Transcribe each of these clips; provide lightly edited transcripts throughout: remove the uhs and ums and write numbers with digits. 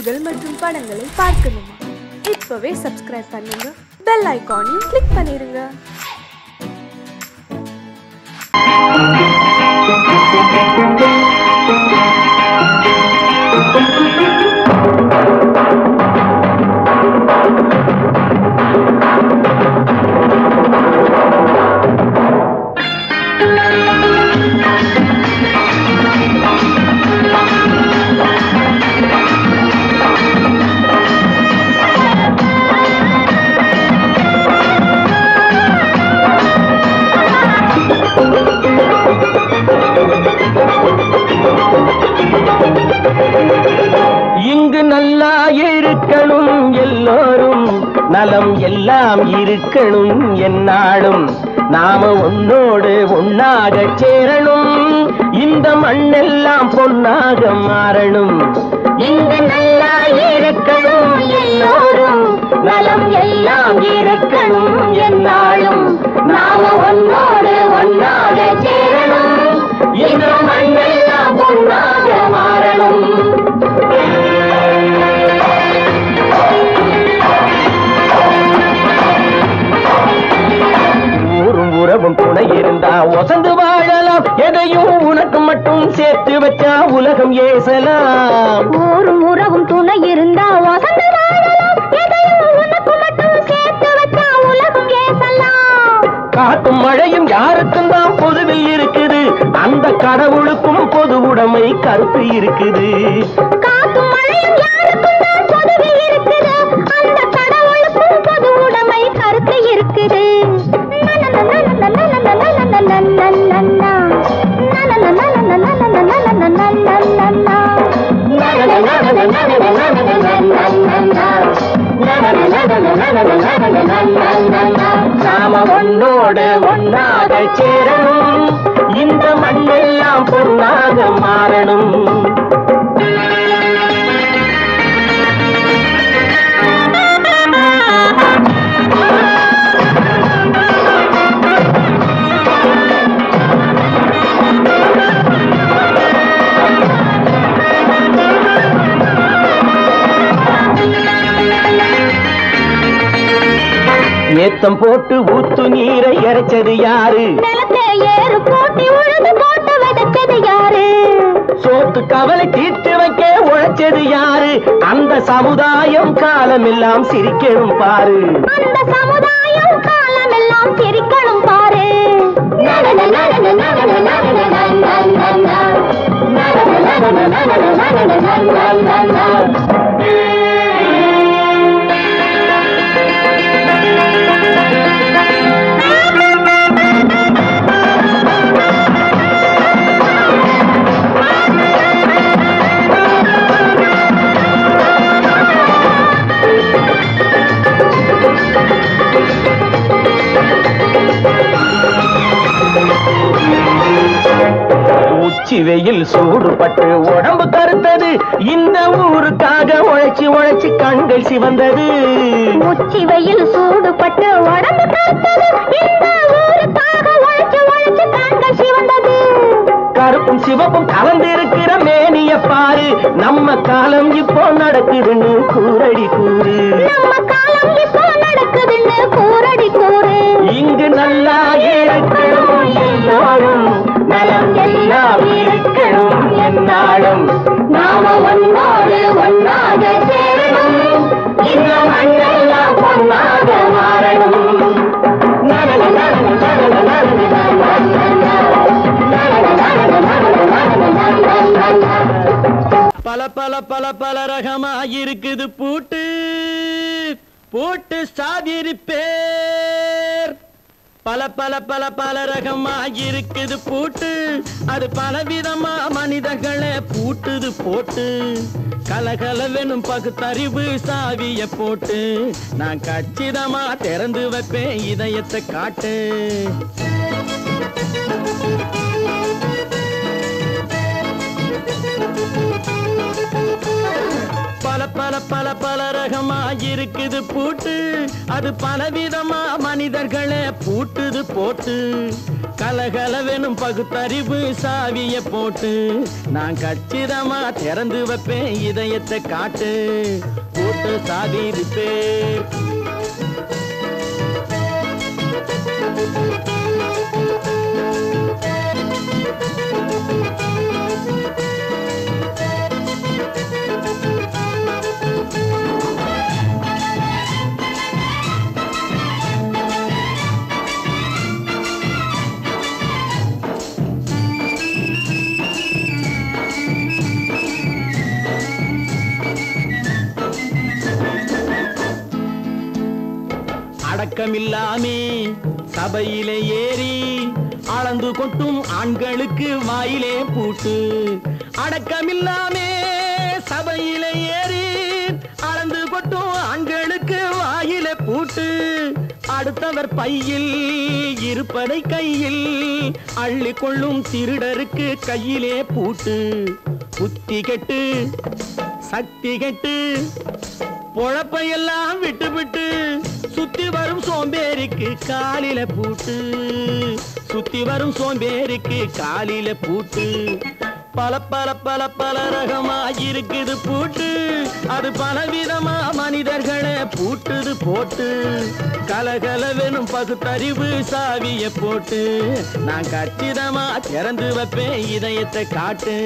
நிகழ்ச்சிகள் மற்றும் படங்களை பார்க்கணுமா? இப்பவே சப்ஸ்கிரைப் பண்ணுங்க, பெல் ஐகானையும் கிளிக் பண்ணிருங்க. இங்கு நல்லா இருக்கணும் எல்லோரும், நலம் எல்லாம் இருக்கணும் என்னாலும். நாம ஒன்னோடு ஒன்னாக சேரணும், இந்த மண்ணெல்லாம் பொன்னாக மாறணும். இங்கு நல்லா இருக்கணும் எல்லோரும், நலம் எல்லாம் இருக்கணும் என்னாலும். நாம ஒன்னோடு ஒன்னாக சேரணும், இந்த மண்ணெல்லாம் பொன்னாக மாறணும். ஊரும் உறவும் துணை இருந்தா வசந்து வாழலாம், எதையும் உனக்கு மட்டும் சேர்த்து வச்சா உலகம் ஏசலாம். ஊரும் உறவும் துணை இருந்தா வசந்து வாழலாம், எதையும் உனக்கு மட்டும் சேர்த்து வச்சா உலகம் ஏசலாம். காத்தும் மழையும் யாருக்கும் தான் பொதுவில் இருக்குது, அந்த கடவுளுக்கும் பொது உடைமை கருத்து இருக்குது. காத்தும் மழையும் யாருக்கும் தான் பொதுவில் இருக்குது, அந்த கடவுளுக்கும் பொது உடைமை கருத்து இருக்குது. நாம ஒன்னோடு ஒன்னாக சேரணும், இந்த மண்ணெல்லாம் பொன்னாக மாறணும். ஏத்தம் போட்டு ஊத்து நீரை இறைச்சது யாரு? நிலத்தை ஏறு போட்டி உழுது போட்டு விதைச்சது யாரு? சோத்து கவலை தீர்த்து வைக்க உழைச்சது யாரு? அந்த சமுதாயம் காலமெல்லாம் சிரிக்கணும் பாரு. அந்த சமுதாயம் காலமெல்லாம் சிரிக்கணும் பாரு. உச்சி வெயில் சூடுபட்டு உடம்பு கருத்தது, இந்த ஊருக்காக உழைச்சி உழைச்சி கண்கள் சிவந்தது. உச்சி வெயில் சூடுபட்டு உடம்பு கருத்தது, இந்த ஊருக்காக உழைச்சி உழைச்சி கண்கள் சிவந்தது. கருப்பும் சிவப்பும் கலந்திருக்கிற மேனிய பாரு, நம்ம காலம் இப்போ நடக்குதுன்னு கூரடி கூறு. நம்ம காலம் இப்போ நடக்குதுன்னு கூரடி கூறு. இங்கு நல்லா இருக்கணும் எல்லோரும், நலம் எல்லாம் இருக்கணும் என்னாலும். நாம ஒன்னோடு ஒன்னாக சேரணும், இந்த மண்ணெல்லாம் பொன்னாக மாறணும். பல பல பல பல ரகமா இருக்குது பூட்டு, பூட்டு சாதிரி பேர். பல பல பல பல ரகமா இருக்குது பூட்டு, அது பலவிதமா மனிதர்களை பூட்டுது போட்டு. கலகலவெனும் பகுத்தறிவு சாவிய போட்டு, நான் கச்சிதமா திறந்து வைப்பேன் இதயத்தை காட்டு. பல பல பல பல ரகமா இருக்குது பூட்டு அது பலவிதமா மனிதர்களை பூட்டுது போட்டு கலகலவெனும் பகுத்தறிவு சாவிய போட்டு நான் கச்சிதமா திறந்து வைப்பேன் இதயத்தை காட்டு பூட்டு சாவி ரிப்பேர் அடக்கமில்லாமே சபையிலே ஏறி அளந்து கொட்டும் ஆண்களுக்கு வாயிலே பூட்டு அடக்கமில்லாமே சபையிலே ஏறி அளந்து கொட்டும் ஆண்களுக்கு வாயிலே பூட்டு அடுத்தவர் பையில் இருப்பதை கையில் அள்ளி கொள்ளும் திருடருக்கு கையிலே பூட்டு புத்தி கெட்டு சக்தி கெட்டு பொழப்பையெல்லாம் விட்டு விட்டு சுத்தி வரும் சோம்பேறிக்கு காலில பூட்டு சுத்தி வரும் சோம்பேறிக்கு காலில பூட்டு பல பல பல பல ரகமா இருக்குது பூட்டு அது பலவிதமா மனிதர்களை பூட்டுது போட்டு கலகலவெனும் பகுத்தறிவு சாவிய போட்டு நான் கச்சிதமா திறந்து வைப்பேன் இதயத்தை காட்டு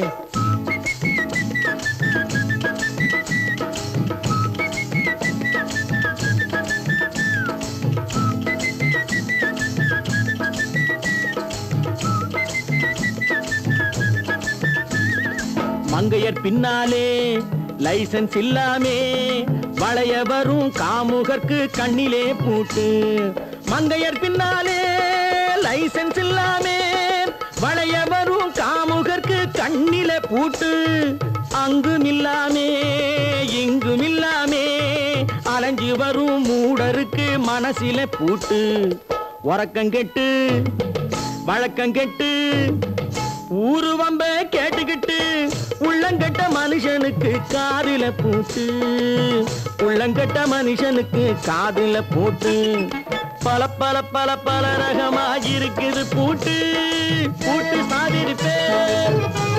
மங்கையர் பின்னாலே லைசன்ஸ் இல்லாமே வளைய வரும் காமுகர்க்கு கண்ணிலே பூட்டு மங்கையர் பின்னாலே லைசன்ஸ் இல்லாமே வளைய வரும் காமுகர்க்கு கண்ணிலே பூட்டு அங்கும் இல்லாமே இங்கும் இல்லாமே அலைஞ்சு வரும் மூடருக்கு மனசில பூட்டு உறக்கங்கெட்டு வழக்கங்கெட்டு ஊரு வம்ப கேட்டுக்கிட்டு உள்ளங்கட்ட மனுஷனுக்கு காதில பூட்டு உள்ளங்கட்ட மனுஷனுக்கு காதில பூட்டு பல பல பல பல ரகமா இருக்குது பூட்டு பூட்டு சாதிருப்பேன்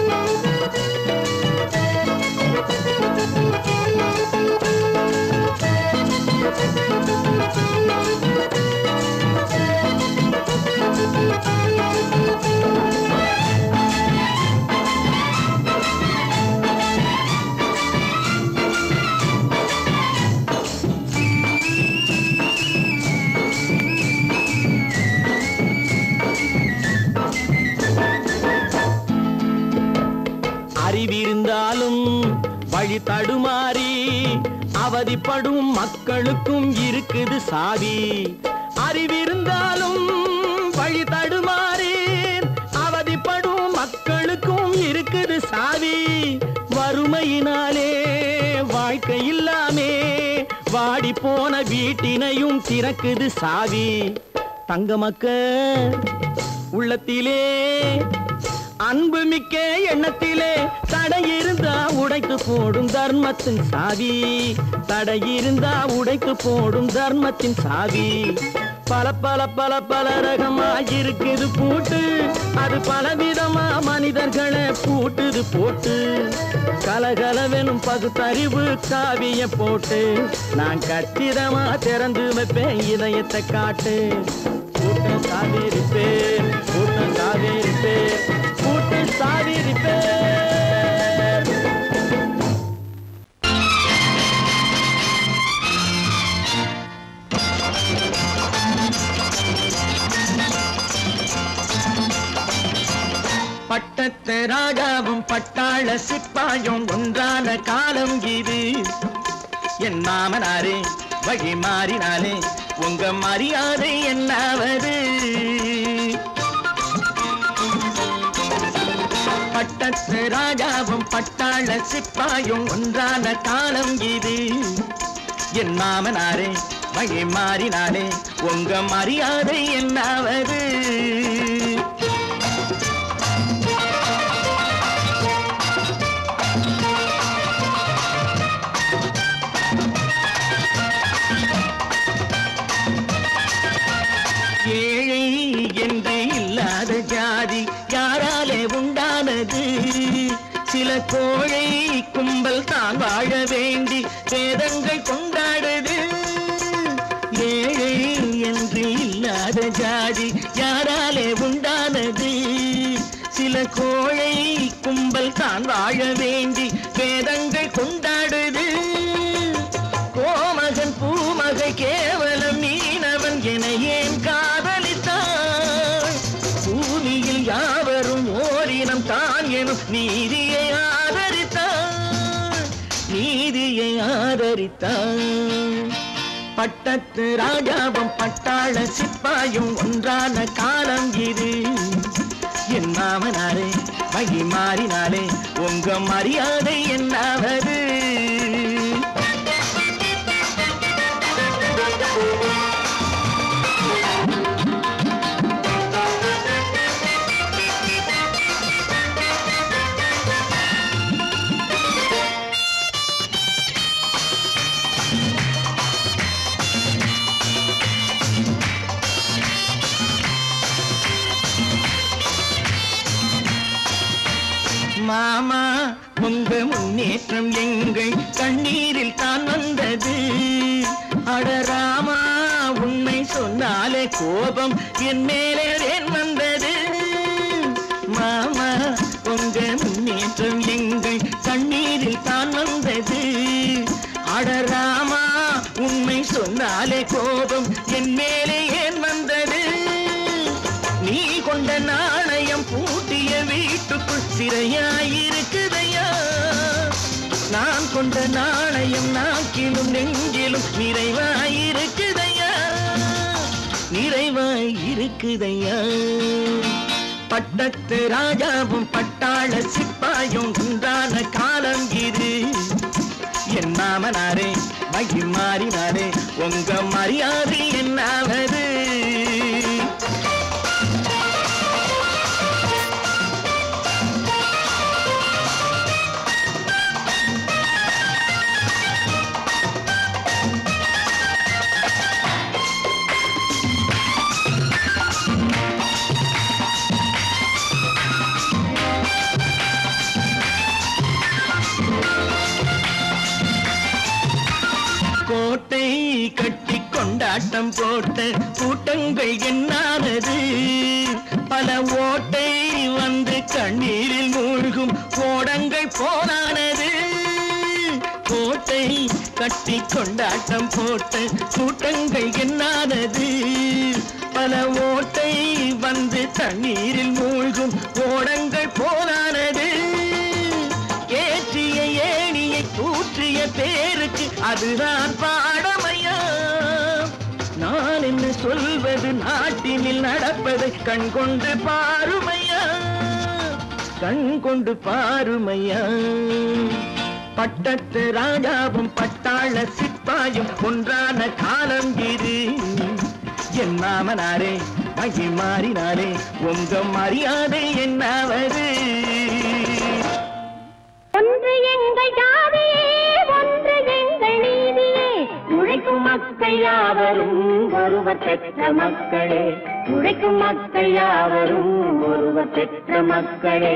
அறிவிருந்தாலும் வழி தடுமாறி அவதிப்படும் மக்களுக்கும் இருக்குது சாவி அறிவிருந்தாலும் வழி தடுமாறி அவதிப்படும் மக்களுக்கும் இருக்குது சாவி வறுமையினாலே வாழ்க்கை இல்லாமே வாடி போன வீட்டினையும் திறக்குது சாவி தங்க மக்க உள்ளத்திலே அன்பு மிக்க எண்ணத்திலே தடையிருந்தா உடைத்து போடும் தர்மத்தின் சாவி தடையிருந்தா உடைத்து போடும் தர்மத்தின் சாவி பல பல பல பல ரகமா இருக்குது பூட்டு அது பலவிதமா மனிதர்களை பூட்டுது போட்டு கலகலவெனும் பகுத்தறிவு காவிய போட்டு நான் கச்சிதமா திறந்து வைப்பேன் இதயத்தை காட்டு பூட்டு சாவி ரிப்பேர் பூட்டு சாவி ரிப்பேர் பூட்டு சாவி ரிப்பேர் பட்டத்து ராஜாவும் பட்டாள சிப்பாயும் ஒன்றான காலம் இது என் மாமனாரே வழி மாறினாலே உங்க மரியாதை என்னாவது பட்டத்து ராஜாவும் பட்டாள சிப்பாயும் ஒன்றான காலம் இது என் மாமனாரே வழி மாறினாலே உங்க மரியாதை என்னாவது வேதங்கள் கொண்டாடுது. ஏழை என்று இல்லாத ஜாதி யாராலே உண்டானது? சில கோழை கும்பல் தான் வாழ வேண்டி வேதங்கள் கொண்டாடுது. கோமகன் பூமகை கேவலம் மீனவன் என ஏன் காதலித்தான்? பூமியில் யாவரும் ஓரினம் தான் எனும் நீதியை ஆதரித்தான், நீதியை ஆதரித்தான். பட்டத்து ராஜாவும் பட்டாள சிப்பாயும் ஒன்றான காலம் இது. என் மாமனாரே வகி மாறினாலே உங்க மரியாதை என்னாவது? மாமா உங்க முன்னேற்றம் எங்கள் கண்ணீரில் தான் வந்தது. அடராமா உண்மை சொன்னாலே கோபம் என் மேலே ஏன் வந்தது? மாமா உங்க முன்னேற்றம் எங்கள் கண்ணீரில் தான் வந்தது. அடராமா உண்மை சொன்னாலே கோபம் என் மேலே ஏன் வந்தது? நீ கொண்ட நாணயம் பூட்டிய வீட்டுக்குள் சிறையாயிருக்குதையா? நான் கொண்ட நாணயம் நாக்கிலும் நெஞ்சிலும் நிறைவாயிருக்குதையா, நிறைவாயிருக்குதையா. பட்டத்து ராஜாவும் பட்டாள சிப்பாயும் உண்டான காலம் இது. என் மாமனாரே மகி மாறினாரே உங்க மரியாதை என்னாவது? கோட்டை கட்டி கொண்டாட்டம் போட்ட கூட்டங்கள் என்னானது? பல ஓட்டை வந்து கண்ணீரில் மூழ்கும் ஓடங்கள் போனானது. கோட்டை கட்டி கொண்டாட்டம் போட்ட கூட்டங்கள் என்னானது? பல ஓட்டை வந்து தண்ணீரில் மூழ்கும் ஓடங்கள் போனானது. ஏற்றிய ஏணியை தூற்றிய பேருக்கு அதுதான் பாடமையா? நான் என்ன சொல்வது? நாட்டினில் நடப்பதை கண் கொண்டு பாருமையா, கண் கொண்டு பாருமையா. பட்டத்து ராஜாவும் பட்டாள சிப்பாயும் ஒன்றான காலம் இது. என் மாமனாரே மகி மாறினாரே உங்க மரியாதை என்னாவது? ஒன்று எங்கள் ஜாதியே, ஒன்று எங்கள் நீதியே. உழைக்கும் மக்கள் யாவரும் ஒருவர் பெற்ற மக்களே, உழைக்கும் மக்கள் யாவரும் ஒருவர் பெற்ற மக்களே.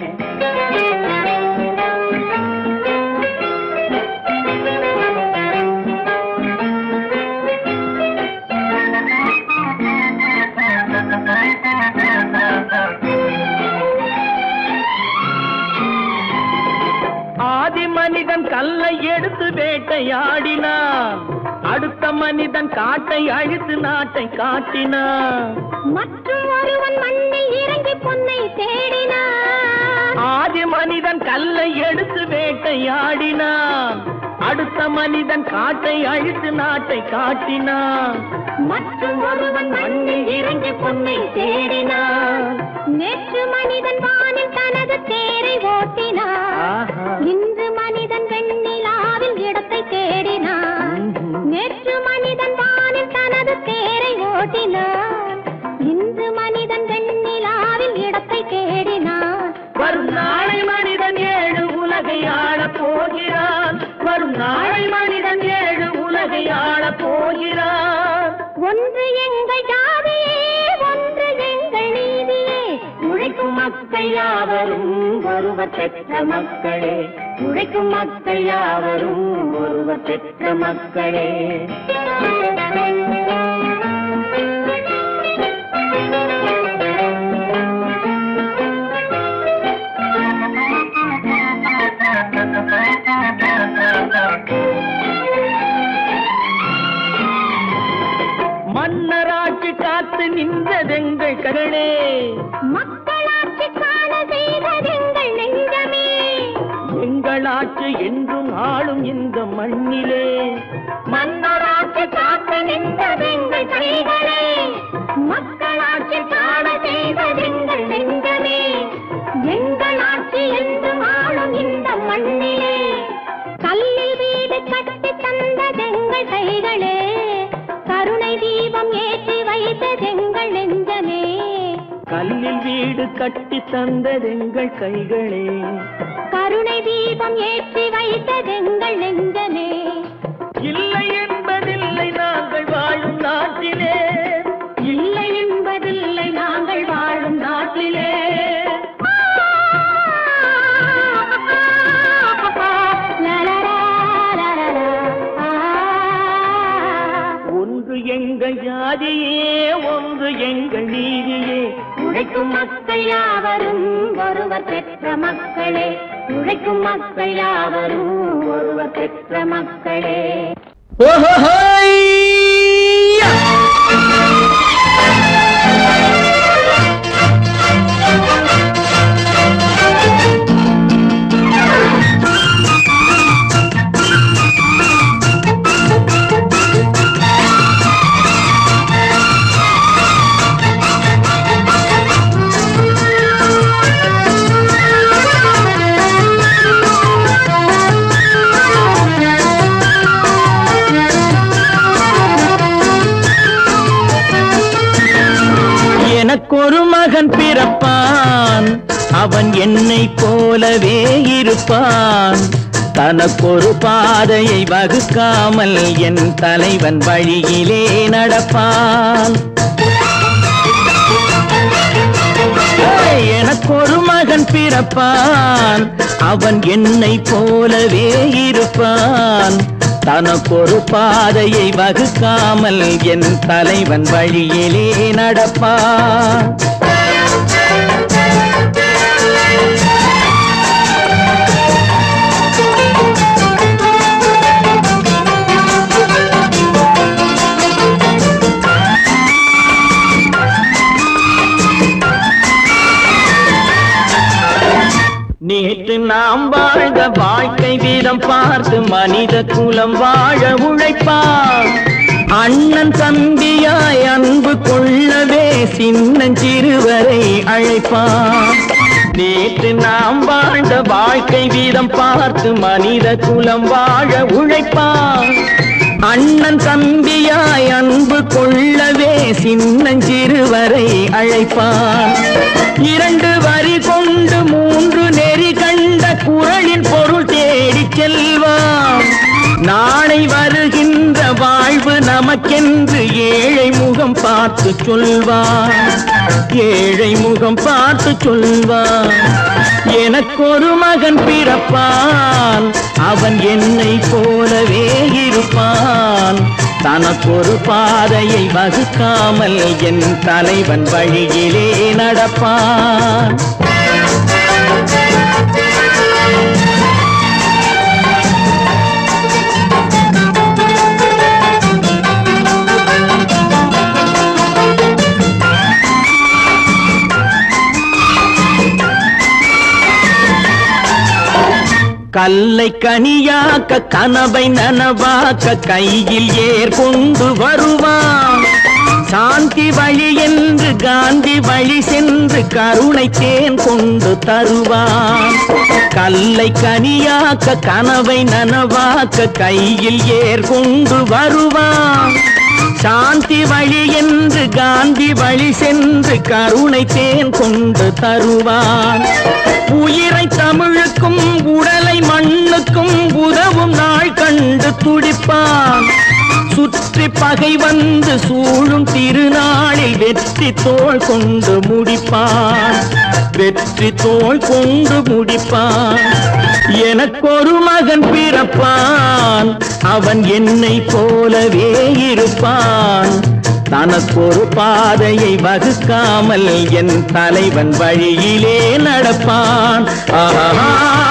ஆதி மனிதன் கல்லை எடுத்து வேட்டையாடினான், அடுத்த மனிதன் காட்டை அழித்து நாட்டை காட்டினான். மற்றும் ஒருவன் மண்ணில் இறங்கி பொன்னை தேடினான். ஆதி மனிதன் கல்லை எடுத்து வேட்டையாடினான், அடுத்த மனிதன் காட்டை அழித்து நாட்டை காட்டினான். மற்றும் ஒருவன் மண்ணில் இறங்கி பொன்னை தேடினான். நேற்று மனிதன் வானில் தனது தேரை ஓட்டினான், இன்று மனிதன் வெண்ணிலாவில் இடத்தை தேடினான். நேற்று மனிதன் வானில் தனது தேரை ஓட்டினான், இன்று மனிதன் வெண்ணிலாவில் இடத்தை தேடினான். வரும் நாளை மனிதன் ஏழு உலகை ஆளப் போகிறான், வரும் நாளை மனிதன் ஏழு உலகை ஆளப் போகிறான். ஒன்று எங்கள் ஜாதியே, ஒன்று எங்கள் நீதியே. உழைக்கும் மக்கள் யாவரும் ஒருவர் பெற்ற மக்களே, உழைக்கும் மக்கள் யாவரும் ஒருவர் ஒருவர் பெற்ற மக்களே. மன்னராட்சி காத்து நின்றதெங்கள் கரணே, மக்களாட்சி காண செய்ததெங்கள் நெஞ்சமே. எங்களாட்சி என்றும் ஆளும் இந்த மண்ணிலே, மன்னராட்சி காத்து நின்றதெங்கள் கைகளே. மக்களாட்சி காண செய்ததெங்கள் நெஞ்சமே. எங்களாட்சி என்றும் ஆளும் இந்த மண்ணிலே. கல்லில் வீடு கட்டி தந்ததெங்கள் கைகளே. கருணை தீபம் ஏற்றி வைத்ததெங்கள் நெஞ்சமே. கல்லில் வீடு கட்டி தந்ததெங்கள் கைகளே. கருணை தீபம் ஏற்றி வைத்ததெங்கள் நெஞ்சமே. இல்லை என்பதில்லை நாங்கள் வாழும் நாட்டிலே, இல்லை என்பதில்லை நாங்கள் வாழும் நாட்டிலே. ஒன்று எங்கள் ஜாதியே, ஒன்று எங்கள் நீதியே. உழைக்கும் மக்கள் யாவரும் ஒருவர் பெற்ற மக்களே. உழைக்கும் மக்கள் யாவரும் ஒருவர் பெற்ற மக்களே. எனக்கொரு மகன் பிறப்பான், அவன் என்னை போலவே இருப்பான். தனக்கொரு பாதையை வகுக்காமல் என் தலைவன் வழியிலே நடப்பான். எனக்கொரு மகன் பிறப்பான், அவன் என்னை போலவே இருப்பான். தனக்கொரு பாதையை வகுக்காமல் என் தலைவன் வழியிலே நடப்பான். நேற்று நாம் வாழ்ந்த வாழ்க்கை வீதம் பார்த்து மனித குலம் வாழ உழைப்பான். அண்ணன் தம்பியாய் அன்பு கொள்ளவே சின்னஞ்சிறுவரை அழைப்பான். நேற்று நாம் வாழ்ந்த வாழ்க்கை வீதம் பார்த்து மனித குலம் வாழ உழைப்பான். அண்ணன் தம்பியாய் அன்பு கொள்ளவே சின்னஞ்சிறுவரை அழைப்பான். 2 வரி கொண்டு 3 நெறி கண்ட குறளின் பொருள் தேடிச் செல்வான். நாளை வருகின்ற வாழ்வு நமக்கென்று ஏழை முகம் பார்த்து சொல்வான். ஏழை முகம் பார்த்து சொல்வான். எனக்கொரு மகன் பிறப்பான், அவன் என்னை போலவே இருப்பான். தனக்கொரு பாதையை வகுக்காமல் என் தலைவன் வழியிலே நடப்பான். கல்லை கனியாக்க கனவை நனவாக்க கையில் ஏற்கொண்டு வருவான். சாந்தி வழி என்று காந்தி வழி சென்று கருணை தேன் கொண்டு தருவான். கல்லை கனியாக்க கனவை நனவாக்க கையில் ஏற்கொண்டு வருவான். சாந்தி வழி என்று காந்தி வழி சென்று கருணை தேன் கொண்டு தருவான். உயிரை தமிழுக்கும் உடலை மண்ணுக்கும் உதவும் நாள் கண்டு துடிப்பான். சுற்றி பகை வந்து சூழும் திருநாளில் வெற்றி தோள் கொண்டு முடிப்பான். வெற்றி தோள் கொண்டு முடிப்பான். எனக்கொரு மகன் பிறப்பான், அவன் என்னை போலவே இருப்பான். தனக்கொரு பாதையை வகுக்காமல் என் தலைவன் வழியிலே நடப்பான். ஆஹா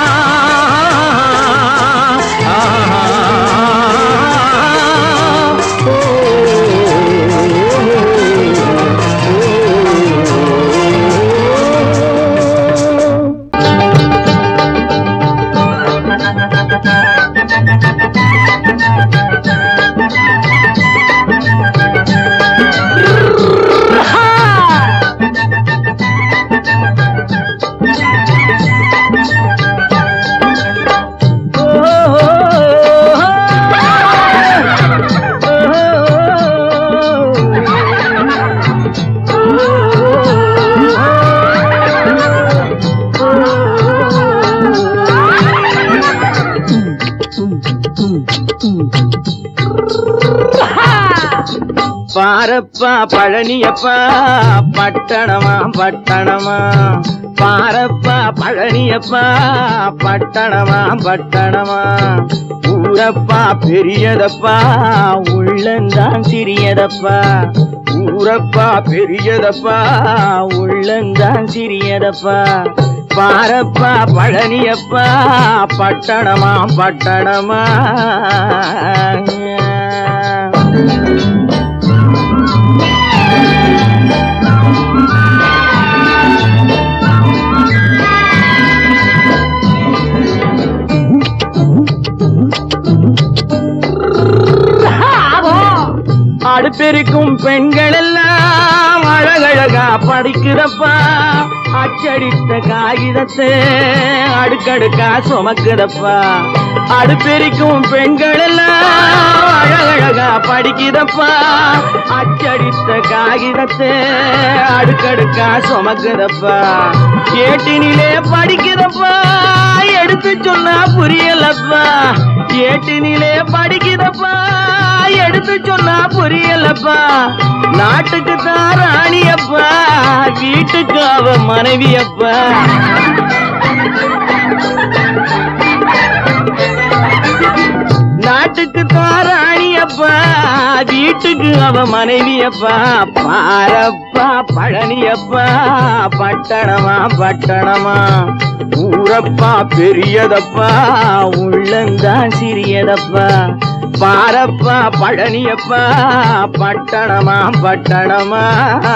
பாரப்பா பழனியப்பா பட்டணமா பட்டணமா, பாரப்பா பழனியப்பா பட்டணமா பட்டணமா, ஊரப்பா பெரியதப்பா உள்ளந்தான் சிறியதப்பா, ஊரப்பா பெரியதப்பா உள்ளந்தான் சிறியதப்பா, பாரப்பா பழனியப்பா பட்டணமா பட்டணமா. அடுப்பெருக்கும் பெண்கள் எல்லாம் அழகழகா படிக்கிறப்பா, அச்சடித்த காகிதத்தை அடுக்கடுக்கா சுமக்குதப்பா, அடுப்பெருக்கும் பெண்கள் எல்லாம் அழகழகா படிக்கிறப்பா, அச்சடித்த காகிதத்தை அடுக்கடுக்கா சுமக்குதப்பா, ஏட்டினிலே படிக்கிறப்பா எடுத்து சொன்னா புரியலப்பா, ஏட்டினிலே படிக்கிறப்பா எடுத்து சொன்னா புரியலப்பா, நாட்டுக்கு தான் ராணியப்பா வீட்டுக்கு அவ மனைவியப்பா, நாட்டுக்கு தான் ராணியப்பா வீட்டுக்கு அவ மனைவியப்பா, பாரப்பா பழனியப்பா பட்டணமா பட்டணமா, ஊரப்பா பெரியதப்பா உள்ளந்தான் சிறியதப்பா, பாரப்பா பழனியப்பா பட்டணமா பட்டணமா.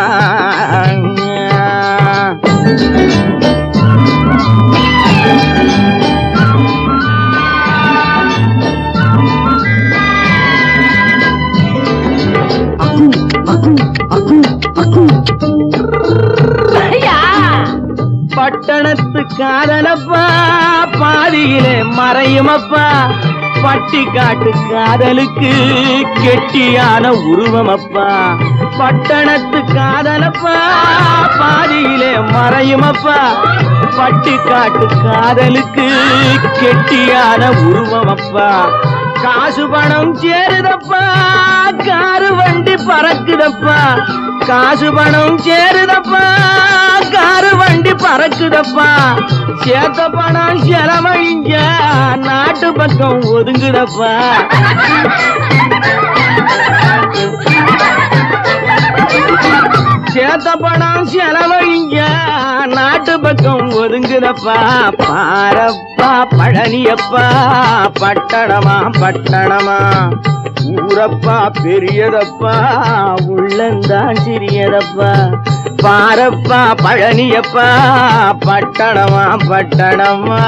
பட்டணத்து காதலப்பா பாதியிலே மறையுமப்பா, பட்டி காட்டு காதலுக்கு கெட்டியான உருவமப்பா, பட்டணத்து காதலப்பா பாதியிலே மறையுமப்பா, பட்டி காட்டு காதலுக்கு கெட்டியான உருவமப்பா, காசு பணம் சேருதப்பா காரு வண்டி பறக்குதப்பா, காசு பணம் சேருதப்பா காரு வண்டி பறக்குதப்பா, சேத்த பணம் செலவழிஞ்ச நாட்டு பக்கம் ஒதுங்குதப்பா, சேத்த பணம் செலவழிஞ்ச நாட்டு பக்கம் ஒதுங்குதப்பா, பாரப்பா பழனியப்பா பட்டணமா பட்டணமா, ஊரப்பா பெரியதப்பா உள்ளந்தான் சிறியதப்பா, பாரப்பா பழனியப்பா பட்டணமா பட்டணமா.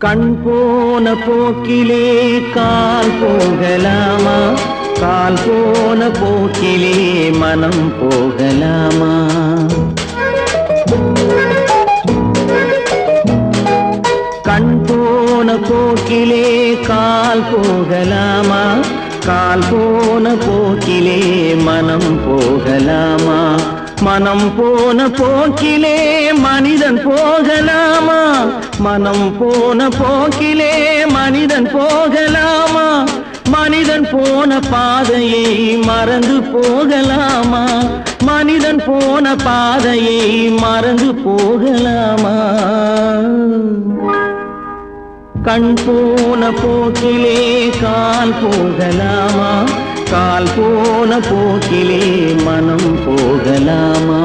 கண் போன போக்கிலே கால் போகலாமா, கால் போன போக்கிலே மனம் போகலாமா? கண் போன போக்கிலே கால் போகலாமா, கால் போன போக்கிலே மனம் போகலாமா? மனம் போன போக்கிலே மனிதன் போகலாமா, மனம் போன போக்கிலே மனிதன் போகலாமா? மனிதன் போன பாதையை மறந்து போகலாமா, மனிதன் போன பாதையை மறந்து போகலாமா? கண் போன போக்கிலே கால் போகலாமா, கால் போன போக்கிலே மனம் போகலாமா?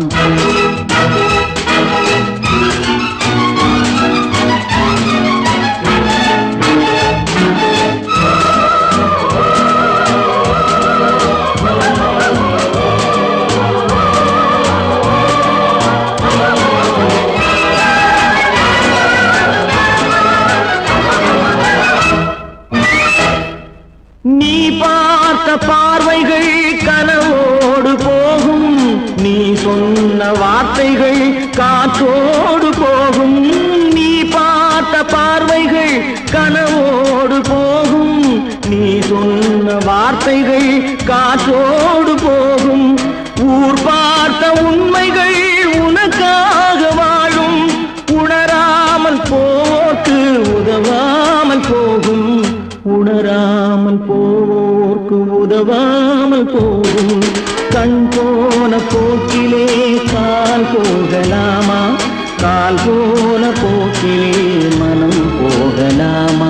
நீ பார்த்த பார்வைகள் கனவோடு போகும், நீ சொன்ன வார்த்தைகள் காற்றோடு போகும். நீ பார்த்த பார்வைகள் கனவோடு போகும், நீ சொன்ன வார்த்தைகள் காற்றோடு போகும். ஊர் பார்த்த உண்மைகள் உனக்காக வாழும், உணராமல் போக்கு உதவாமல் போகும், உணராமல் போவோர்க்கு உதவாமல் போகும். கண் போன போக்கிலே கால் போகலாமா, கால் போன போக்கிலே மனம் போகலாமா?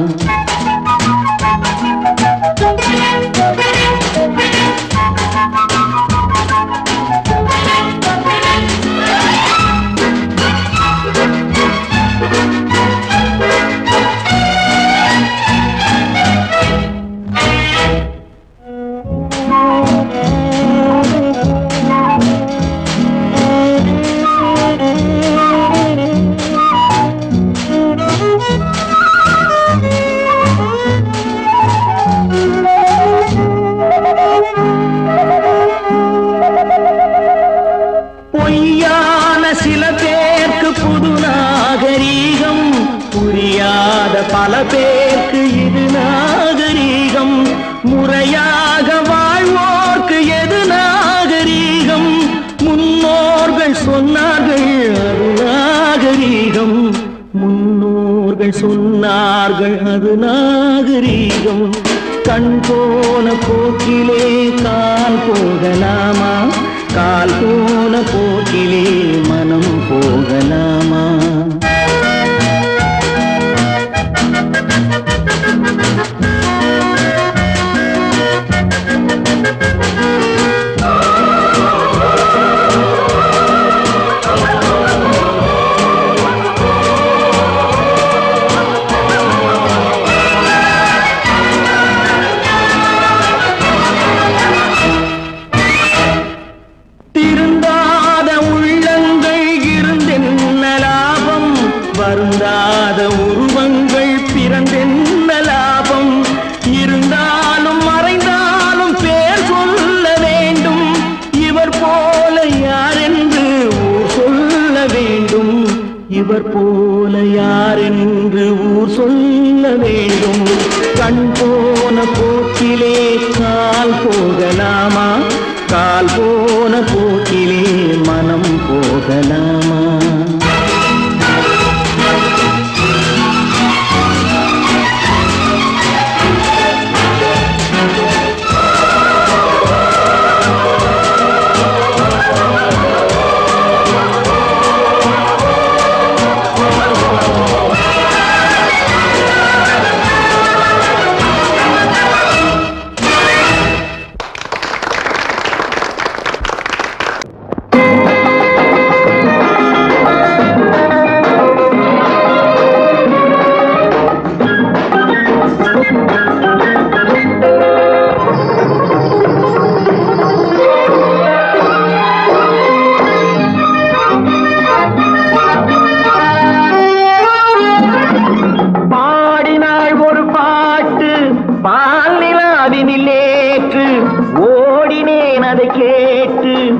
பொய்யான சில பேருக்கு புது நாகரீகம், புரியாத பல பேருக்கு இது நாகரீகம். முறையாக வாழ்வோர்க்கு எது நாகரீகம்? முன்னோர்கள் சொன்னார்கள் அது நாகரீகம், முன்னோர்கள் சொன்னார்கள் அது நாகரீகம். கண் போன போக்கிலே கால் போகலாமா, கால் போன போக்கிலே மனம் போகலாமா? திருந்தாத உள்ளங்கள் இருந்தென்ன லாபம், வருந்தாத உருவங்கள் பிறந்தென்ன லாபம்? இருந்தாலும் மறைந்தாலும் பேர் சொல்ல வேண்டும், இவர் போல யாரென்று ஊர் சொல்ல வேண்டும், இவர் போல யாரென்று ஊர் சொல்ல வேண்டும். கண் போன போக்கிலே கால் போகலாமா, கால் போன போக்கிலே மனம் போகலாமா?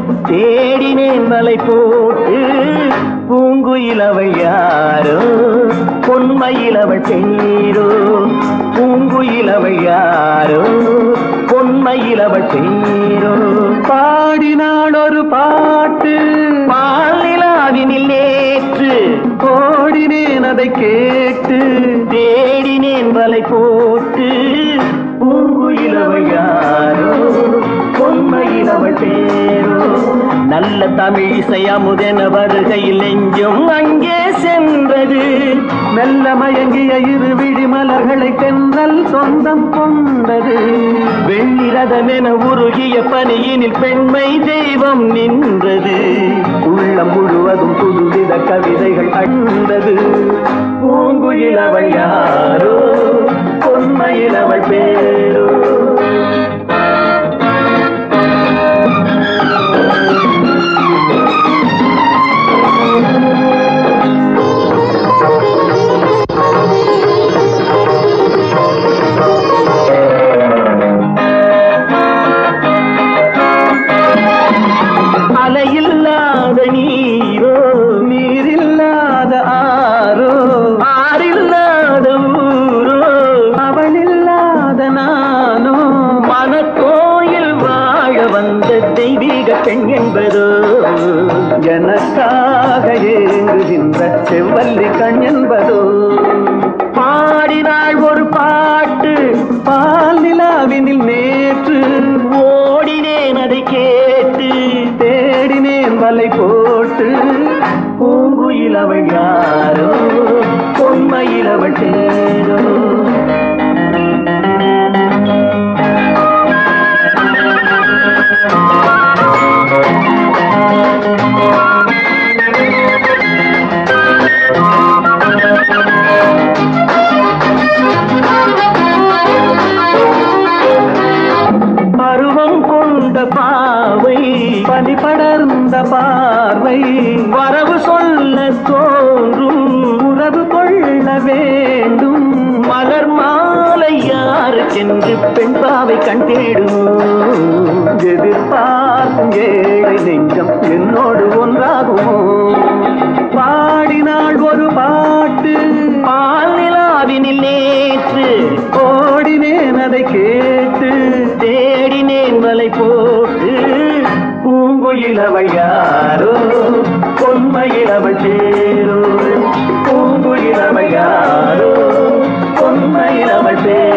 தேடினேன் வலை போட்டு பூங்குயில் அவள் யாரோ பொன்மையில் அவள் பேரோ பூங்குயில் அவள் யாரோ பொன்மையில் அவள் பேரோ பாடினாள் ஒரு பாட்டு பாலிலாவினில் நேற்று ஓடினேன் அதை கேட்டு தேடினேன் வலை போட்டு பூங்குயில் அவள் யாரோ பொன்மையில் அவள் பேரோ நல்ல தமிழ் இசை அமுதென வருகையில் நெஞ்சும் அங்கே சென்றது மெல்ல மயங்கிய இரு விழி மலர்களை தென்றல் சொந்தம் கொண்டது வெண்ணிரதமென உருகிய பனியினில் பெண்மை தெய்வம் நின்றது உள்ளம் முழுவதும் புதுவித கவிதைகள் அண்டது பூங்குயில் அவள் யாரோ பொன்மையில் அவள் பேரோ அலையில்லாத நீரோ நீரில்லாத ஆரோ ஆறில்லாத ஊரோ அவளில்லாத நானோ மனக்கோயில் வாழ வந்த தெய்வீக பெண் என்பதோ எனக்காக ஏங்குகின்ற செவ்வல்லி கண் என்பதோ பாடினாள் ஒரு பாட்டு பால் நிலாவினில் நேற்று ஓடினேன் அதை கேட்டு தேடினேன் வலை போட்டு பூங்குயில் அவள் யாரோ பொன்மையில் அவள் தேரோ பருவம் கொண்ட பாவை பனி படர்ந்த பார்வை வரவு சொல்ல தோன்றும் உறவு கொள்ள வேண்டும் மலர் மாலை யாருக்கென்று பெண் பாவை கண் தேடும் எதிர்பார்க்கும் ஏழை நெஞ்சம் என்னோடு ஒன்றாகுமோ பாடினாள் ஒரு பாட்டு பால் நிலாவினில் நேற்று ஓடினேன் அதை கேட்டு தேடினேன் வலை போட்டு பூங்குயில் அவள் யாரோ பொன்மையில் அவள் பேரோ பூங்குயில் அவள் யாரோ பொன்மையில் அவள் பேரோ